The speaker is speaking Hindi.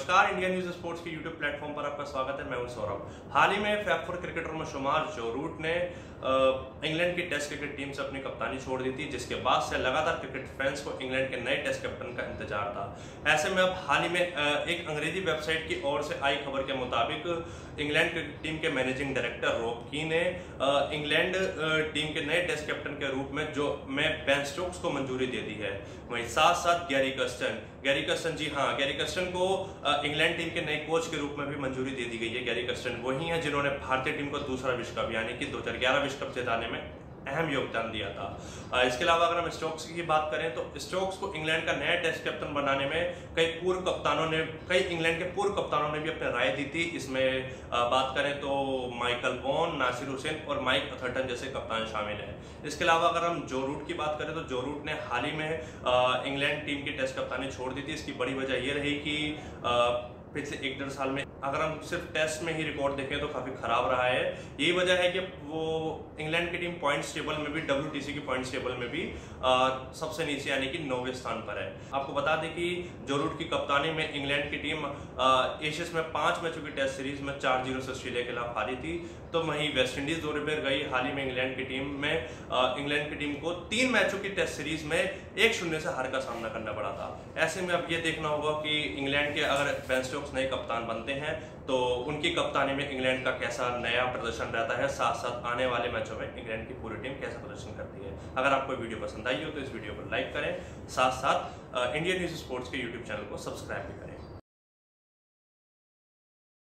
नमस्कार, इंडिया न्यूज स्पोर्ट्स के यूट्यूब प्लेटफॉर्म पर आपका स्वागत है। मैं हूं सौरभ। हाल ही में फैब 4 क्रिकेटर में शुमार जो रूट ने इंग्लैंड की टेस्ट क्रिकेट टीम से अपनी कप्तानी छोड़ दी थी, जिसके बाद से लगातार क्रिकेट फैंस को इंग्लैंड के नए टेस्ट कैप्टन का इंतजार था। ऐसे में अब हाल ही में एक अंग्रेजी वेबसाइट की ओर से आई खबर के मुताबिक इंग्लैंड क्रिकेट टीम के मैनेजिंग डायरेक्टर रॉब कीन ने इंग्लैंड टीम के नए टेस्ट कैप्टन के रूप में बेन स्टोक्स को मंजूरी दे दी है। वहीं साथ साथ गैरी कर्स्टन को इंग्लैंड टीम के नए कोच के रूप में भी मंजूरी दे दी गई है। गैरी कर्स्टन वही हैं जिन्होंने भारतीय टीम को दूसरा विश्व कप यानी कि 2011 विश्व कप जिताने में अहम योगदान दिया था। इसके अलावा अगर हम स्टोक्स की बात करें तो स्टोक्स को इंग्लैंड का नया टेस्ट कैप्टन बनाने में कई इंग्लैंड के पूर्व कप्तानों ने भी अपनी राय दी थी। इसमें बात करें तो माइकल वॉन, नासिर हुसैन और माइक अथर्टन जैसे कप्तान शामिल हैं। इसके अलावा अगर हम जो रूट की बात करें तो जो रूट ने हाल ही में इंग्लैंड टीम की टेस्ट कप्तानी छोड़ दी थी। इसकी बड़ी वजह यह रही कि पिछले 1-1.5 साल में अगर हम सिर्फ टेस्ट में ही रिकॉर्ड देखें तो काफी खराब रहा है। यही वजह है कि वो इंग्लैंड की टीम पॉइंट्स टेबल में भी, WTC की पॉइंट्स टेबल में भी सबसे नीचे यानी कि 9वें स्थान पर है। आपको बता दें कि जो रूट की कप्तानी में इंग्लैंड की टीम एशियस में 5 मैचों की टेस्ट सीरीज में 4-0 से ऑस्ट्रेलिया के खिलाफ हारी थी। तो वहीं वेस्ट इंडीज दौरे पर गई हाल ही में इंग्लैंड की टीम को 3 मैचों की टेस्ट सीरीज में 1-0 से हार का सामना करना पड़ा था। ऐसे में अब ये देखना होगा कि इंग्लैंड के अगर बेन स्टोक्स नए कप्तान बनते हैं तो उनकी कप्तानी में इंग्लैंड का कैसा नया प्रदर्शन रहता है, साथ साथ आने वाले मैचों में इंग्लैंड की पूरी टीम कैसा प्रदर्शन करती है। अगर आपको वीडियो पसंद आई हो तो इस वीडियो को लाइक करें, साथ साथ इंडिया न्यूज स्पोर्ट्स के यूट्यूब चैनल को सब्सक्राइब भी करें।